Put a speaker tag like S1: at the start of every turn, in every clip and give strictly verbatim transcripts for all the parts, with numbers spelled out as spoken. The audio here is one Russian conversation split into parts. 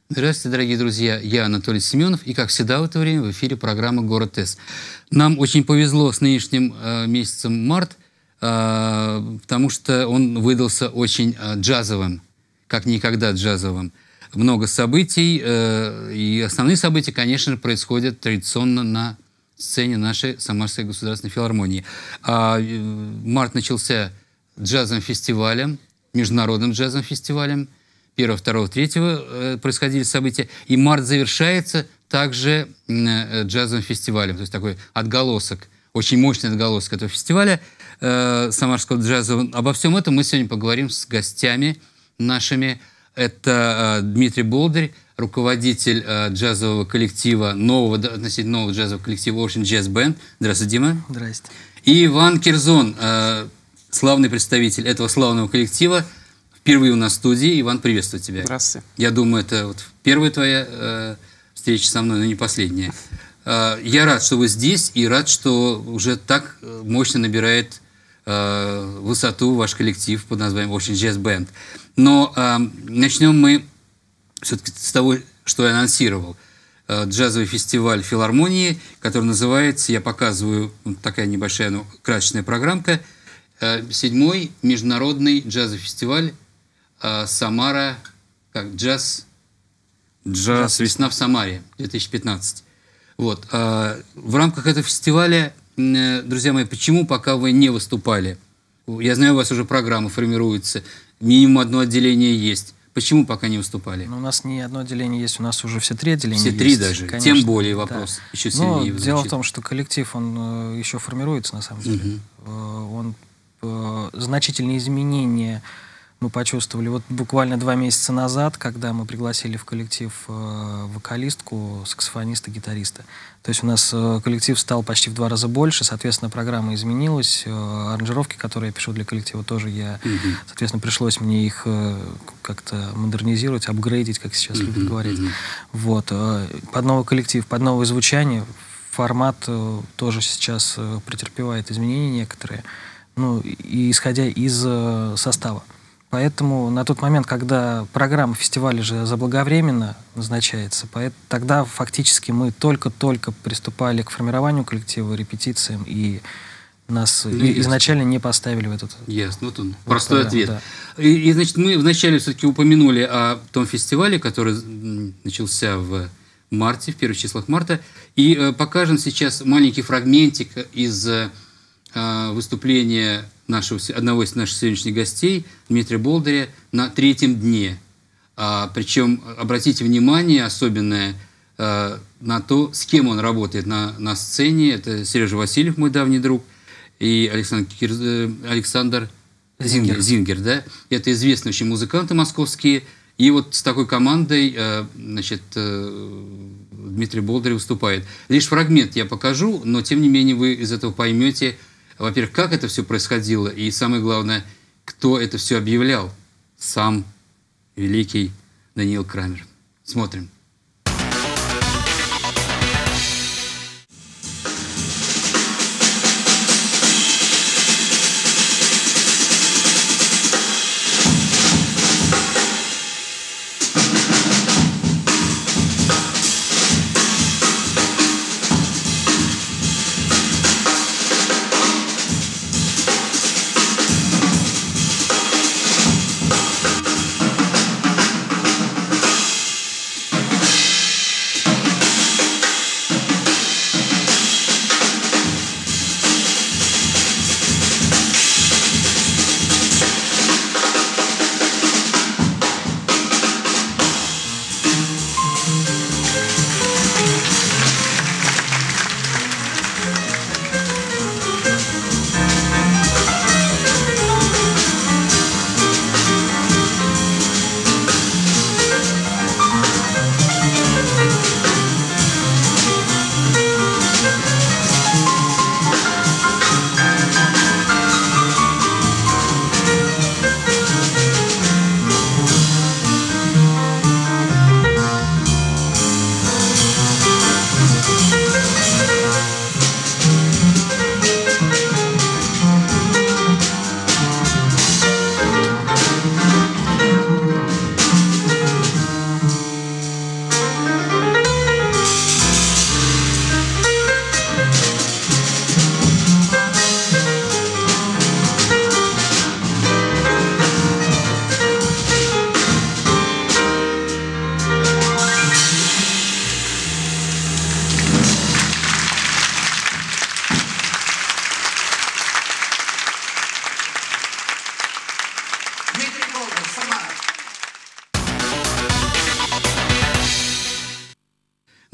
S1: Здравствуйте, дорогие друзья, я Анатолий Семенов, и, как всегда в это время, в эфире программа «Город С». Нам очень повезло с нынешним э, месяцем март, э, потому что он выдался очень э, джазовым, как никогда джазовым. Много событий, э, и основные события, конечно же, происходят традиционно на сцене нашей Самарской государственной филармонии. А, э, март начался джазовым фестивалем, международным джазовым фестивалем. первого, второго, третьего э, происходили события. И март завершается также э, джазовым фестивалем. То есть такой отголосок, очень мощный отголосок этого фестиваля э, Самарского джазового. Обо всем этом мы сегодня поговорим с гостями нашими. Это э, Дмитрий Болдырь, руководитель э, джазового коллектива, нового, относительно нового джазового коллектива Ocean Jazz Band. Здравствуйте, Дима.
S2: Здрасте.
S1: И Иван Кирзон, э, славный представитель этого славного коллектива. Впервые у нас в студии. Иван, приветствую тебя.
S2: Здравствуйте.
S1: Я думаю, это вот первая твоя э, встреча со мной, но не последняя. Э, я рад, что вы здесь, и рад, что уже так мощно набирает э, высоту ваш коллектив под названием Ocean Jazz Band. Но э, начнем мы все-таки с того, что я анонсировал. Э, джазовый фестиваль филармонии, который называется, я показываю, вот такая небольшая, ну, красочная программка, э, седьмой международный джазовый фестиваль Самара, как джаз, джаз «Весна в Самаре» две тысячи пятнадцать. Вот. В рамках этого фестиваля, друзья мои, почему пока вы не выступали? Я знаю, у вас уже программа формируется, минимум одно отделение есть. Почему пока не выступали?
S2: Ну, у нас не одно отделение есть, у нас уже все три отделения
S1: все
S2: есть.
S1: Все три даже?
S2: Конечно,
S1: тем более вопрос
S2: да.
S1: еще сильнее.
S2: Но дело в том, что коллектив, он э, еще формируется, на самом деле. Угу. Э, он э, значительные изменения мы почувствовали вот буквально два месяца назад, когда мы пригласили в коллектив э, вокалистку, саксофониста, гитариста. То есть у нас э, коллектив стал почти в два раза больше, соответственно, программа изменилась, э, аранжировки, которые я пишу для коллектива, тоже я, mm-hmm. соответственно, пришлось мне их э, как-то модернизировать, апгрейдить, как сейчас mm-hmm. любят говорить. Mm-hmm. Вот, э, под новый коллектив, под новое звучание, формат э, тоже сейчас э, претерпевает изменения некоторые, ну, и исходя из э, состава. Поэтому на тот момент, когда программа фестиваля же заблаговременно назначается, поэтому тогда фактически мы только-только приступали к формированию коллектива, репетициям, и нас ну, изначально не поставили в этот...
S1: Ясно, вот он, вот простой
S2: тогда,
S1: ответ.
S2: Да.
S1: И, и, значит, мы вначале все-таки упомянули о том фестивале, который начался в марте, в первых числах марта, и э, покажем сейчас маленький фрагментик из э, выступления нашего, одного из наших сегодняшних гостей, Дмитрия Болдыря, на третьем дне. А, причем обратите внимание особенное а, на то, с кем он работает на, на сцене. Это Сережа Васильев, мой давний друг, и Александр, Кир... Александр Зингер. Зингер, да? Это известные очень музыканты московские. И вот с такой командой а, значит, Дмитрий Болдырь выступает. Лишь фрагмент я покажу, но тем не менее вы из этого поймете, во-первых, как это все происходило, и самое главное, кто это все объявлял. Сам великий Даниил Крамер. Смотрим.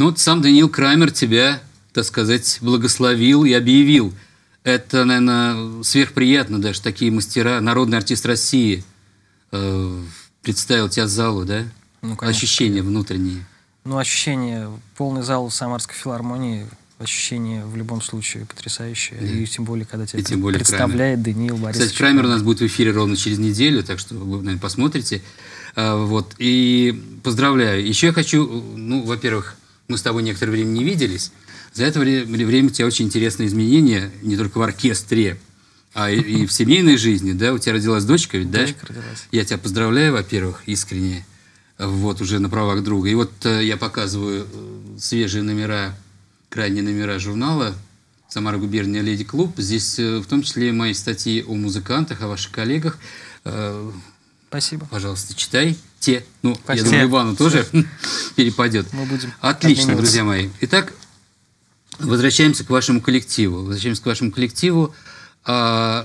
S1: Ну вот сам Даниил Крамер тебя, так сказать, благословил и объявил. Это, наверное, сверхприятно даже, такие мастера, народный артист России э, представил тебя залу, да?
S2: Ну,
S1: ощущения внутренние.
S2: Ну, ощущение, полный зал Самарской филармонии, ощущение в любом случае потрясающее. Да. И тем более, когда тебя более представляет Крамер. Даниил Борисович.
S1: Кстати, Крамер у нас будет в эфире ровно через неделю, так что вы, наверное, посмотрите. А, вот. И поздравляю. Еще я хочу, ну, во-первых, мы с тобой некоторое время не виделись. За это время у тебя очень интересные изменения, не только в оркестре, а и, и в семейной жизни. Да? У тебя родилась дочка, ведь, да?
S2: Дочка родилась.
S1: Я тебя поздравляю, во-первых, искренне. Вот, уже на правах друга. И вот э, я показываю свежие номера, крайние номера журнала «Самара губерния Леди Клуб». Здесь э, в том числе мои статьи о музыкантах, о ваших коллегах. Э,
S2: Спасибо.
S1: Пожалуйста, читай. Те. Ну,
S2: Спасибо.
S1: Я думаю, Ивану тоже перепадет.
S2: Мы будем
S1: Отлично, друзья мои. Итак, возвращаемся к вашему коллективу. Возвращаемся к вашему коллективу. А,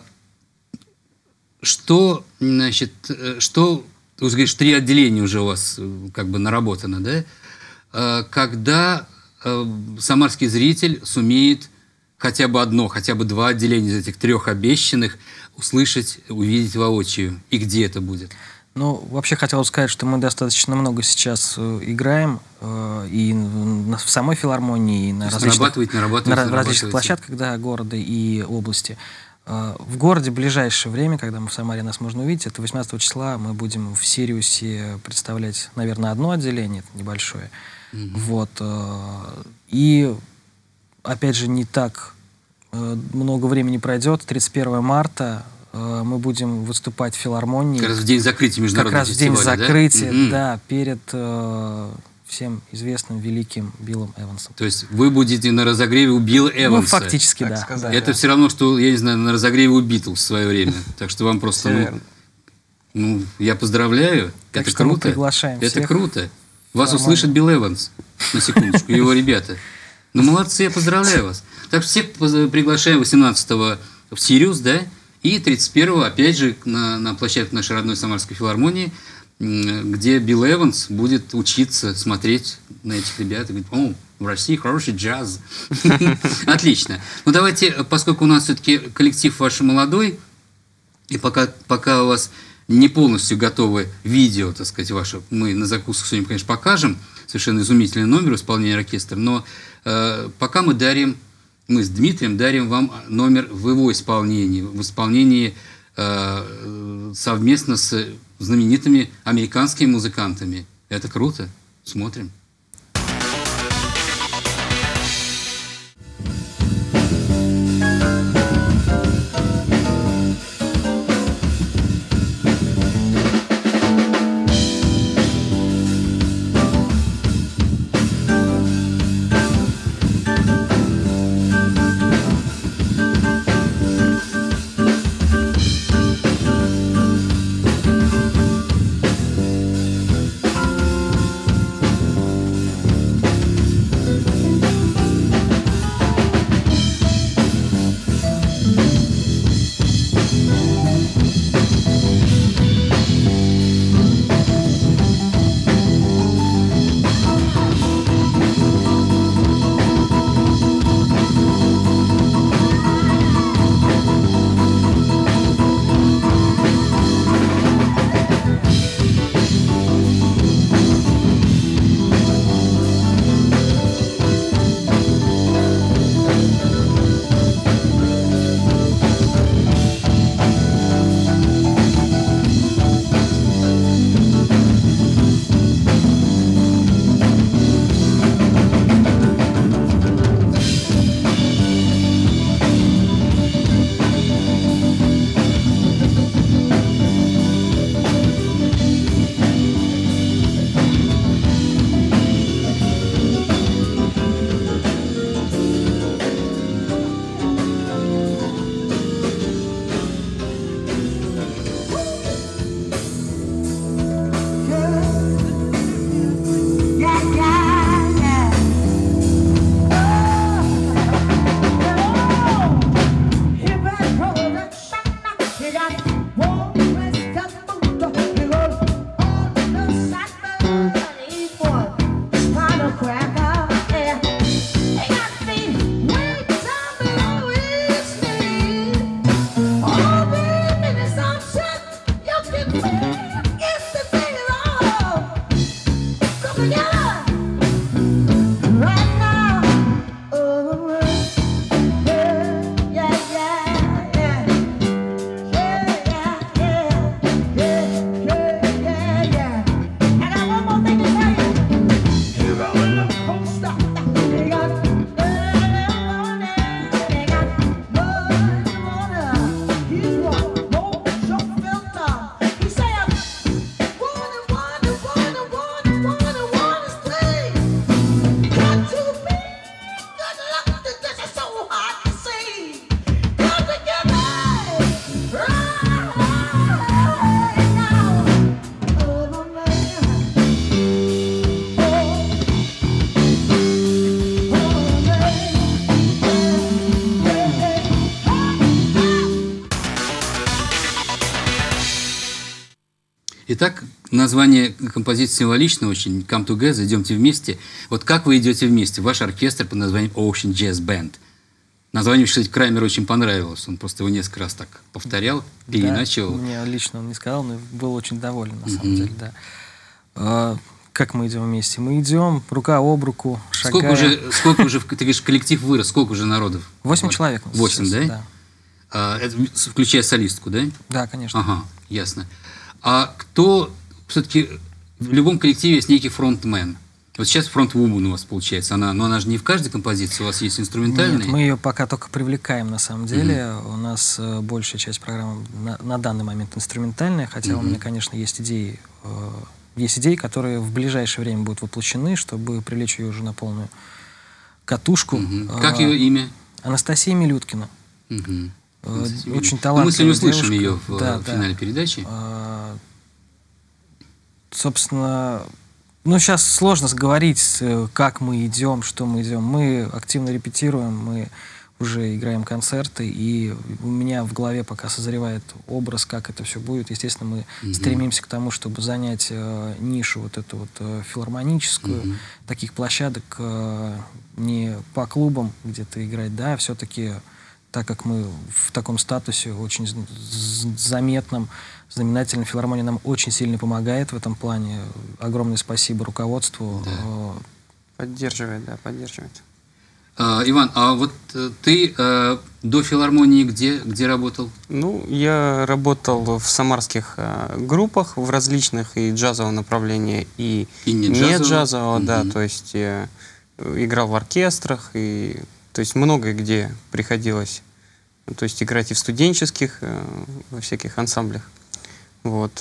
S1: что, значит, что... Ты говоришь, три отделения уже у вас как бы наработано, да? Когда самарский зритель сумеет хотя бы одно, хотя бы два отделения из этих трех обещанных услышать, увидеть воочию? И где это будет?
S2: Ну, вообще хотел сказать, что мы достаточно много сейчас играем и в самой филармонии, и на различных,
S1: нарабатывать, нарабатывать,
S2: на различных площадках, да, города и области. В городе в ближайшее время, когда мы в Самаре нас можно увидеть, это восемнадцатого числа мы будем в Сириусе представлять, наверное, одно отделение, это небольшое. Mm-hmm. Вот. И, опять же, не так много времени пройдет. тридцать первого марта мы будем выступать в филармонии.
S1: Как раз в день закрытия международного фестиваля,
S2: Как раз в день закрытия,
S1: да, mm-hmm.
S2: да, перед... всем известным великим Биллом Эвансом.
S1: То есть вы будете на разогреве у Билла Эванса?
S2: Ну, фактически,
S1: так
S2: да.
S1: Сказать, это да. Все равно, что, я не знаю, на разогреве у Битлз в свое время. Так что вам просто, ну, ну, я поздравляю.
S2: Так
S1: это
S2: что
S1: круто.
S2: Мы приглашаем
S1: это
S2: всех.
S1: Круто. Вас услышит Билл Эванс, на секундочку, его ребята. Ну, молодцы, я поздравляю вас. Так что всех приглашаем восемнадцатого в Сириус, да, и тридцать первого, опять же, на, на площадке нашей родной Самарской филармонии, где Билл Эванс будет учиться смотреть на этих ребят и говорить: о, в России хороший джаз. Отлично. Ну, давайте, поскольку у нас все-таки коллектив ваш молодой, и пока, пока у вас не полностью готовы видео, так сказать, ваше, мы на закуску сегодня, конечно, покажем совершенно изумительный номер исполнения оркестра, но э, пока мы дарим, мы с Дмитрием дарим вам номер в его исполнении, в исполнении э, совместно с знаменитыми американскими музыкантами. Это круто. Смотрим. Итак, название композиции символично очень. Come Together, идемте вместе. Вот как вы идете вместе? Ваш оркестр под названием Ocean Jazz Band. Название, кстати, Краймеру очень понравилось. Он просто его несколько раз так повторял, переиначивал.
S2: Да, мне лично он не сказал, но был очень доволен, на самом mm-hmm. деле, да. А, как мы идем вместе? Мы идем рука об руку, шагаем.
S1: Сколько уже, сколько уже, ты говоришь, коллектив вырос, сколько уже народов?
S2: Восемь человек.
S1: Восемь, да?
S2: да.
S1: А, это, включая солистку, да?
S2: Да, конечно.
S1: Ага, ясно. А кто все-таки в любом коллективе есть некий фронтмен? Вот сейчас фронтвумен у вас получается, она, но она же не в каждой композиции, у вас есть инструментальные?
S2: Нет, мы ее пока только привлекаем на самом деле. Mm-hmm. У нас э, большая часть программы на, на данный момент инструментальная, хотя mm-hmm. у меня, конечно, есть идеи, э, есть идеи, которые в ближайшее время будут воплощены, чтобы привлечь ее уже на полную катушку.
S1: Mm-hmm. Как ее имя?
S2: Анастасия Милюткина.
S1: Mm-hmm.
S2: Э, очень талантливая
S1: Мы сегодня услышим
S2: девушка.
S1: ее в,
S2: да,
S1: в финале
S2: да.
S1: передачи.
S2: А, собственно, ну, сейчас сложно говорить, как мы идем, что мы идем. Мы активно репетируем, мы уже играем концерты, и у меня в голове пока созревает образ, как это все будет. Естественно, мы mm-hmm. стремимся к тому, чтобы занять э, нишу вот эту вот э, филармоническую, mm-hmm. таких площадок э, не по клубам где-то играть, да, а все-таки, так как мы в таком статусе очень заметном, знаменательная, филармония нам очень сильно помогает в этом плане. Огромное спасибо руководству.
S3: Да. Поддерживает, да, поддерживает.
S1: А, Иван, а вот ты а, до филармонии где, где работал?
S3: Ну, я работал в самарских а, группах в различных и джазового направления, и,
S1: и не,
S3: не
S1: джазового,
S3: джазового,
S1: mm-hmm.
S3: да, то есть я играл в оркестрах, и, то есть много где приходилось, то есть играть и в студенческих, во всяких ансамблях. Вот.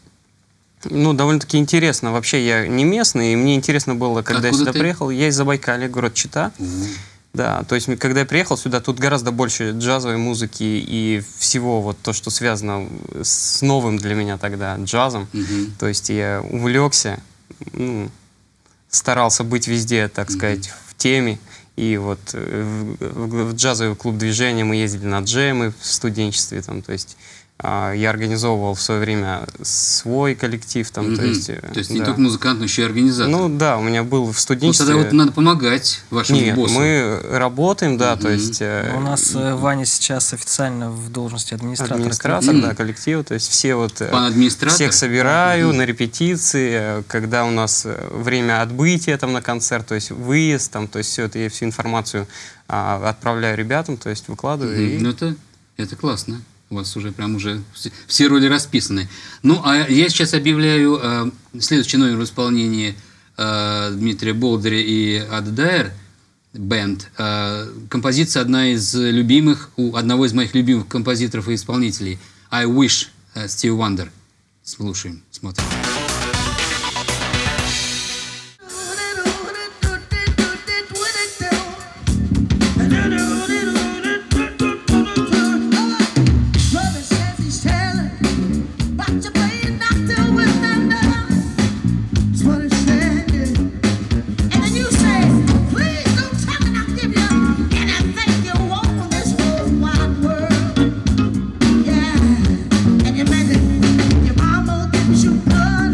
S3: Ну, довольно-таки интересно. Вообще, я не местный, и мне интересно было, когда Откуда я сюда ты? приехал. Я из Забайкалья, город Чита. Mm-hmm. Да, то есть, когда я приехал сюда, тут гораздо больше джазовой музыки и всего вот то, что связано с новым для меня тогда джазом. Mm-hmm. То есть, я увлекся, ну, старался быть везде, так mm-hmm. сказать, в теме. И вот в, в, в джазовый клуб движения мы ездили на джемы в студенчестве, там, то есть я организовывал в свое время свой коллектив. Там, mm-hmm. то есть,
S1: то есть
S3: да.
S1: не только музыкант, но еще и организатор.
S3: Ну да, у меня был в студенчестве...
S1: Ну, тогда вот надо помогать вашему
S3: Нет,
S1: боссу.
S3: мы работаем, да, mm-hmm. то есть...
S2: У нас mm-hmm. Ваня сейчас официально в должности администратора.
S3: Администратор, mm-hmm. да, коллектива, то есть все вот...
S1: Пан администратор?
S3: Всех собираю mm-hmm. на репетиции, когда у нас время отбытия там на концерт, то есть выезд, там, то есть все это, я всю информацию а, отправляю ребятам, то есть выкладываю.
S1: Mm-hmm.
S3: И...
S1: Ну это, это классно. У вас уже прям уже все, все роли расписаны. Ну, а я сейчас объявляю э, следующий номер в исполнении э, Дмитрия Болдыря и Ады Дайер бенд. Э, композиция одна из любимых, у одного из моих любимых композиторов и исполнителей. I Wish, э, Стив Вандер. Слушаем, смотрим.
S4: Your mama gives you blood.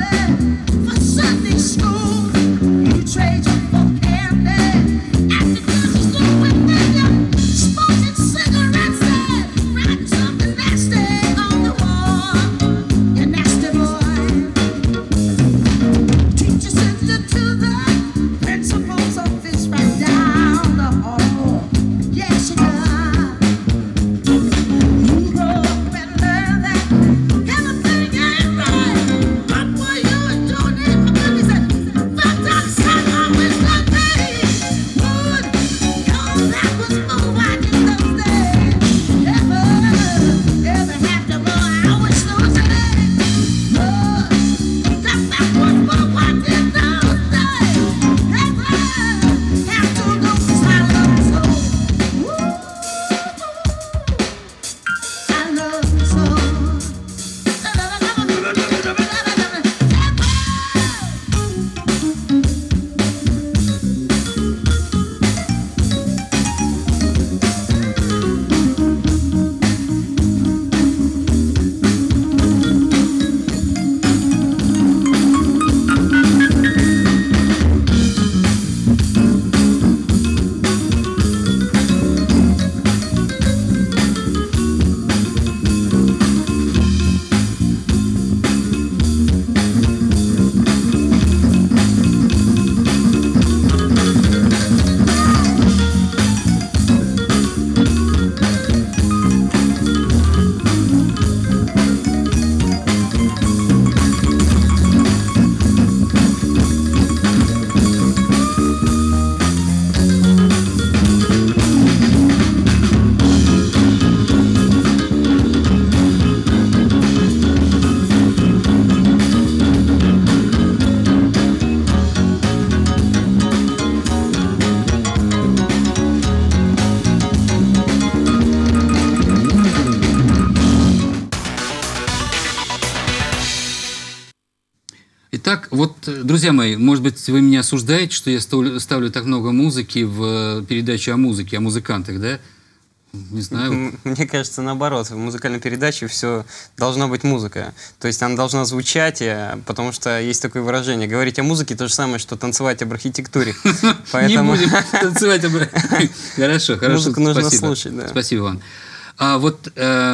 S1: Итак, вот, друзья мои, может быть, вы меня осуждаете, что я ставлю так много музыки в передачу о музыке, о музыкантах, да? Не знаю.
S3: Мне кажется, наоборот, в музыкальной передаче все должна быть музыка. То есть она должна звучать, потому что есть такое выражение. Говорить о музыке то же самое, что танцевать об архитектуре.
S1: Не будем танцевать об архитектуре. Хорошо, хорошо.
S3: Музыку нужно слушать, да.
S1: Спасибо, Иван. А вот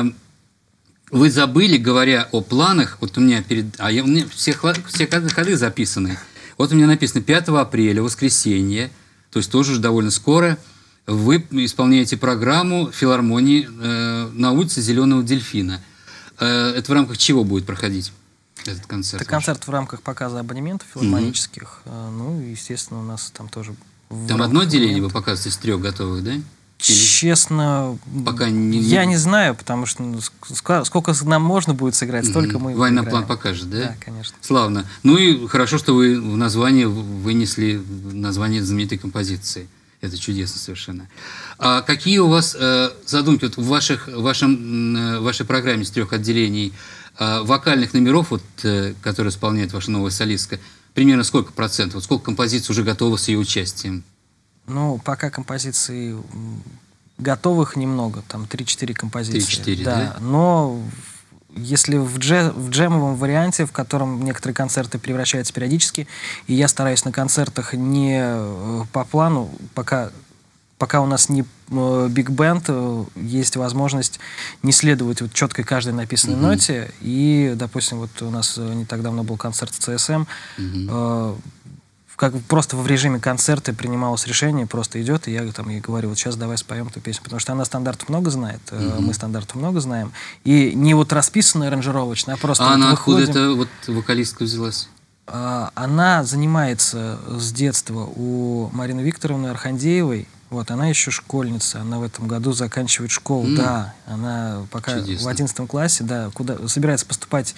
S1: вы забыли, говоря о планах, вот у меня перед... А у меня все ходы записаны. Вот у меня написано пятого апреля, воскресенье, то есть тоже уже довольно скоро. Вы исполняете программу филармонии э, на улице Зеленого Дельфина. Э, это в рамках чего будет проходить этот концерт?
S2: Это концерт в рамках показа абонементов филармонических. Mm-hmm. Ну, естественно, у нас там тоже...
S1: Там одно отделение вы показываете из трех готовых, да?
S2: Честно,
S1: пока не,
S2: я не знаю, потому что ну, сколько нам можно будет сыграть, mm-hmm. столько мы
S1: Война план покажет, да?
S2: Да, конечно.
S1: Славно. Ну и хорошо, что вы в название вынесли название знаменитой композиции. Это чудесно совершенно. А какие у вас э, задумки вот в ваших, вашем, э, вашей программе с трех отделений э, вокальных номеров, вот, э, которые исполняет ваша новая солистка, примерно сколько процентов? Вот сколько композиций уже готовы с ее участием?
S2: Ну, пока композиций готовых немного, там три-четыре композиции.
S1: три-четыре,
S2: да,
S1: да?
S2: Но если в, дже, в джемовом варианте, в котором некоторые концерты превращаются периодически, и я стараюсь на концертах не по плану, пока, пока у нас не биг-бенд, есть возможность не следовать вот четкой каждой написанной mm-hmm. ноте. И, допустим, вот у нас не так давно был концерт в ЦСМ, mm-hmm. э, как просто в режиме концерта принималось решение, просто идет, и я там ей говорю, вот сейчас давай споем эту песню, потому что она стандартов много знает, mm-hmm. мы стандартов много знаем, и не вот расписанная аранжировочная, а просто
S1: а
S2: вот
S1: она
S2: выходим.
S1: откуда это вот вокалистка взялась?
S2: А, она занимается с детства у Марины Викторовны Архандеевой, вот, она еще школьница, она в этом году заканчивает школу, mm. да, она пока Чудесно. В одиннадцатом классе, да, куда собирается поступать.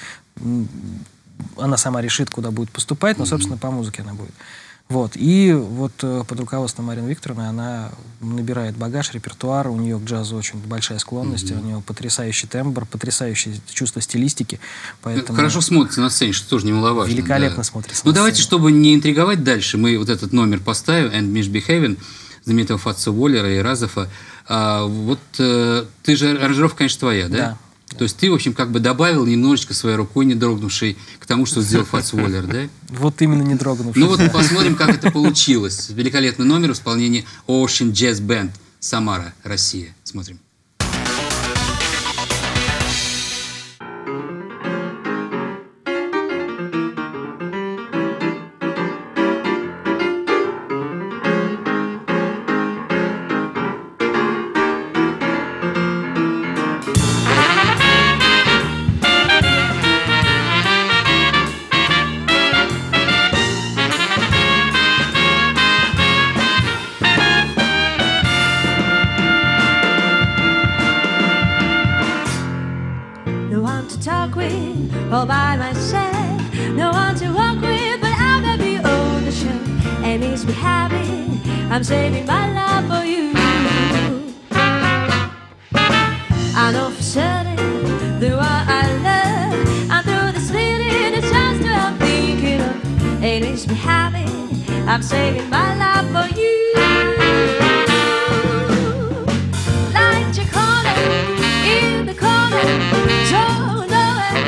S2: Она сама решит, куда будет поступать, но, собственно, по музыке она будет. Вот. И вот под руководством Марины Викторовны она набирает багаж, репертуар, у нее к джазу очень большая склонность, mm-hmm. у нее потрясающий тембр, потрясающее чувство стилистики. Поэтому
S1: хорошо смотрится на сцене, что тоже немаловажно.
S2: Великолепно
S1: да.
S2: смотрится.
S1: Ну, давайте, чтобы не интриговать дальше, мы вот этот номер поставим, «And Misbehavin'», знаменитого Фатса Уоллера и Разофа. А, вот э, ты же, аранжировка, конечно, твоя, да?
S2: Да.
S1: То есть ты, в общем, как бы добавил немножечко своей рукой, не дрогнувшей, к тому, что сделал Фатс Уоллер, да?
S2: Вот именно не дрогнувший.
S1: Ну вот посмотрим, как это получилось. Великолепный номер в исполнении Ocean Jazz Band, Самара, Россия. Смотрим.
S4: All by myself, no one to walk with, but I'm gonna be on the show and makes me happy. I'm saving my love for you. I know for certain the one I love, and through this feeling, it's just what I'm thinking of. It makes me happy. I'm saving my love for you. Like your corner in the corner, don't know it.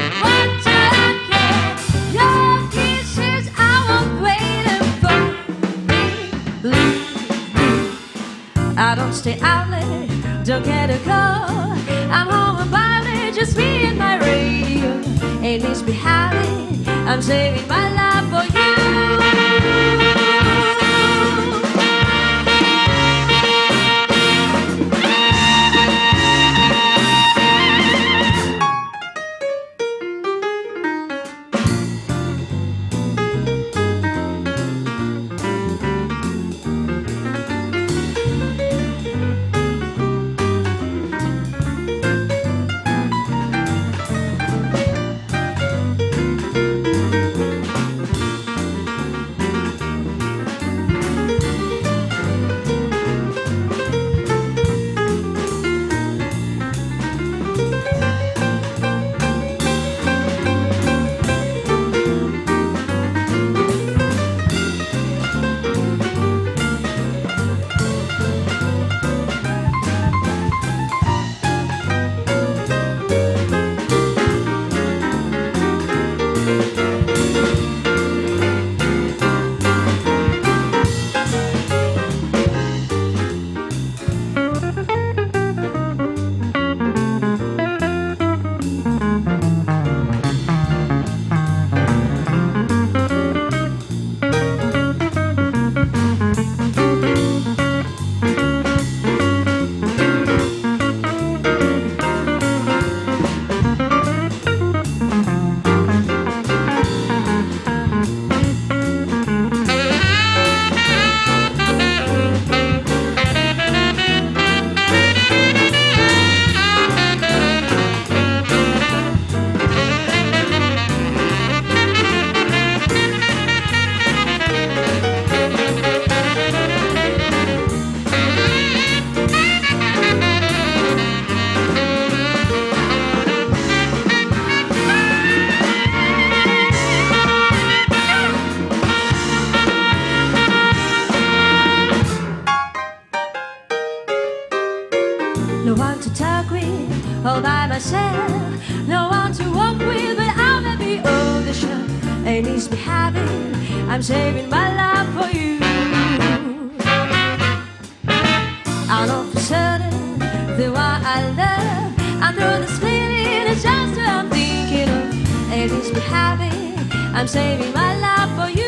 S4: I don't stay out late, don't get a call. I'm home about it, just me and my radio. It makes me happy, I'm saving my life for you. all by myself. No one to walk with, but I'm happy. Oh, the show ain't needs me having. I'm saving my life for you. All of a sudden, the one I love, I'm through this feeling. It's just what I'm thinking of. Ain't needs me having. I'm saving my life for you.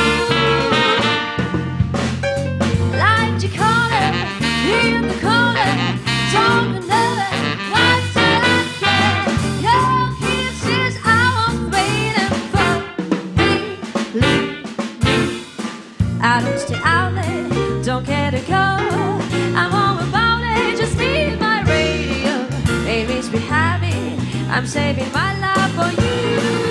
S4: Light your corner, in the corner, talk another. What's till I can? Your kisses I was waiting for. Believe me, I don't stay out late, don't care to go. I'm home about it, just need my radio. It makes me happy, I'm saving my life for you.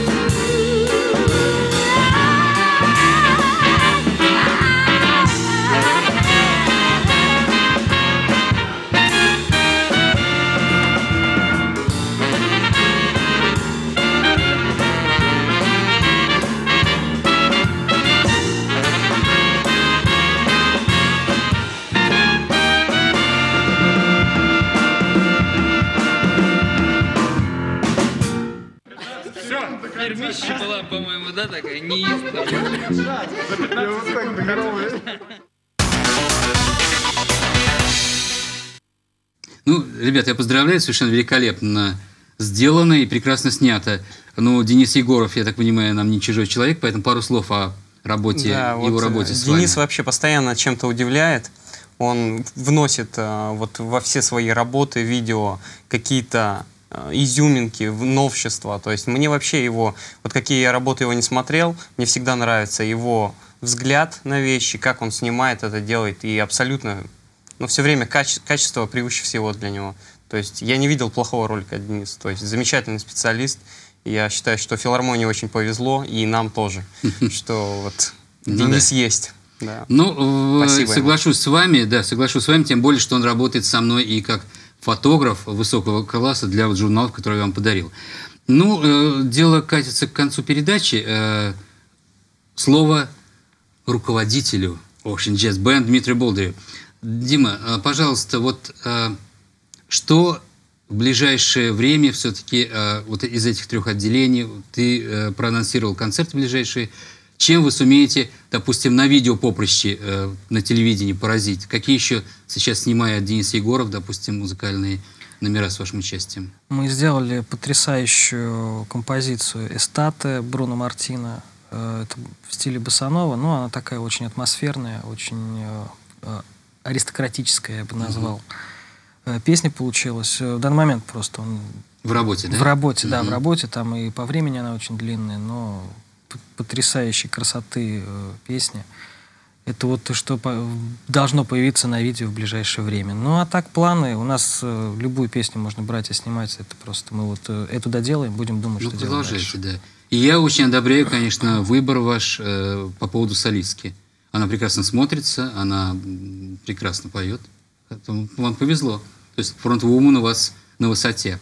S5: Миша была, по-моему, да, такая неистовая.
S1: Ну, ребята, я поздравляю, совершенно великолепно сделано и прекрасно снято. Ну, Денис Егоров, я так понимаю, нам не чужой человек, поэтому пару слов о работе,
S3: да,
S1: его
S3: вот
S1: работе с
S3: Денис
S1: вами.
S3: вообще постоянно чем-то удивляет. Он вносит а, вот во все свои работы, видео какие-то изюминки, новшества. То есть мне вообще его, вот какие я работы его не смотрел, мне всегда нравится его взгляд на вещи, как он снимает это, делает. И абсолютно, ну, все время каче качество превыше всего для него. То есть я не видел плохого ролика от Дениса. То есть замечательный специалист. Я считаю, что филармонии очень повезло, и нам тоже, что вот Денис есть.
S1: Ну, соглашусь с вами, да, соглашусь с вами, тем более, что он работает со мной и как фотограф высокого класса для вот журналов, которые я вам подарил. Ну, э, дело катится к концу передачи. Э, слово руководителю Ocean Jazz Band Дмитрию Болдыреву. Дима, э, пожалуйста, вот э, что в ближайшее время все-таки э, вот из этих трех отделений ты э, проанонсировал концерт в ближайшие. Чем вы сумеете, допустим, на видео поприще э, на телевидении поразить? Какие еще сейчас снимает Денис Егоров, допустим, музыкальные номера с вашим участием?
S2: Мы сделали потрясающую композицию «Эстате» Бруно Мартина. Э, это в стиле босанова, но она такая очень атмосферная, очень э, аристократическая, я бы назвал. Uh-huh. Песня получилась. В данный момент просто он...
S1: В работе, да?
S2: В работе, uh-huh. да, в работе. Там и по времени она очень длинная, но... потрясающей красоты э, песни. Это вот то, что по должно появиться на видео в ближайшее время. Ну, а так планы. У нас э, любую песню можно брать и снимать. Это просто мы вот э, эту доделаем, будем думать, ну, что делать дальше. Да.
S1: И я очень одобряю, конечно, выбор ваш э, по поводу солистки. Она прекрасно смотрится, она прекрасно поет. Поэтому вам повезло. То есть фронт-вумен у вас на высоте.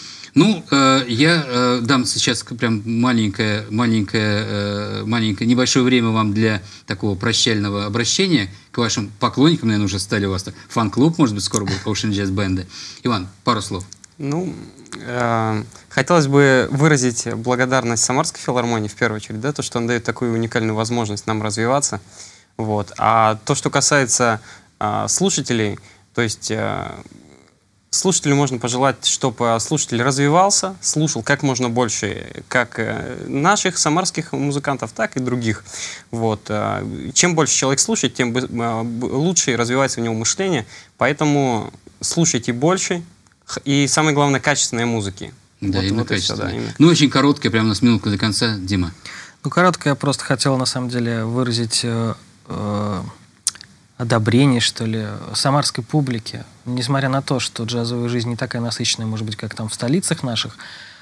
S1: Ну, э, я э, дам сейчас прям маленькое, маленькое, э, маленькое, небольшое время вам для такого прощального обращения к вашим поклонникам. Наверное, уже стали у вас фан-клуб, может быть, скоро будет Ocean Jazz Band. Иван, пару слов.
S3: Ну, э, хотелось бы выразить благодарность Самарской филармонии, в первую очередь, да, то, что он дает такую уникальную возможность нам развиваться. Вот. А то, что касается э, слушателей, то есть... Э, слушателю можно пожелать, чтобы слушатель развивался, слушал как можно больше как наших самарских музыкантов, так и других. Вот. Чем больше человек слушает, тем лучше развивается у него мышление. Поэтому слушайте больше и, самое главное, качественной музыки.
S1: Да,
S3: вот,
S1: именно
S3: вот
S1: качественной.
S3: Да, именно.
S1: Ну, очень короткая, прямо у нас минутка до конца. Дима.
S2: Ну, коротко, я просто хотел, на самом деле, выразить... Э, э, одобрение, что ли, самарской публики. Несмотря на то, что джазовая жизнь не такая насыщенная, может быть, как там в столицах наших,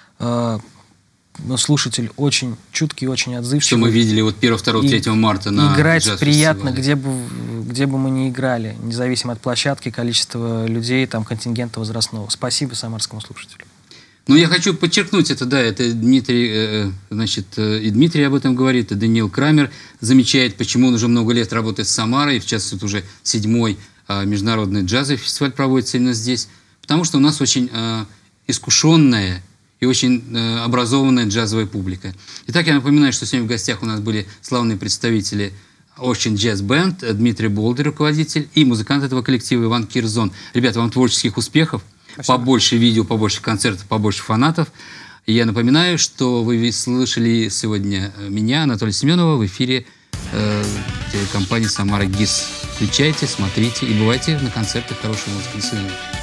S2: э, но слушатель очень чуткий, очень отзывчивый.
S1: Что мы видели вот первого, второго, третьего марта на
S2: играть приятно, где бы, где бы мы ни играли, независимо от площадки, количества людей, там, контингента возрастного. Спасибо самарскому слушателю.
S1: Ну, я хочу подчеркнуть это, да, это Дмитрий, э, значит, э, и Дмитрий об этом говорит, и Даниил Крамер замечает, почему он уже много лет работает с Самарой, в частности, уже седьмой э, международный джазовый фестиваль проводится именно здесь, потому что у нас очень э, искушенная и очень э, образованная джазовая публика. Итак, я напоминаю, что сегодня в гостях у нас были славные представители Ocean Jazz Band, Дмитрий Болдырь, руководитель, и музыкант этого коллектива Иван Кирзон. Ребята, вам творческих успехов, Спасибо. Побольше видео, побольше концертов, побольше фанатов. И я напоминаю, что вы слышали сегодня меня, Анатолия Семенова, в эфире э, телекомпании «Самара ГИС». Включайте, смотрите и бывайте на концертах хорошей музыки. До свидания.